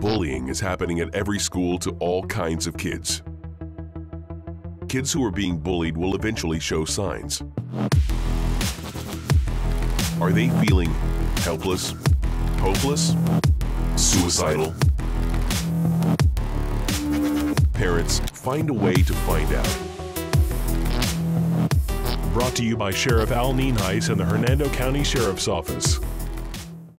Bullying is happening at every school to all kinds of kids. Kids who are being bullied will eventually show signs. Are they feeling helpless, hopeless, suicidal? Parents, find a way to find out. Brought to you by Sheriff Al Nienhuis and the Hernando County Sheriff's Office.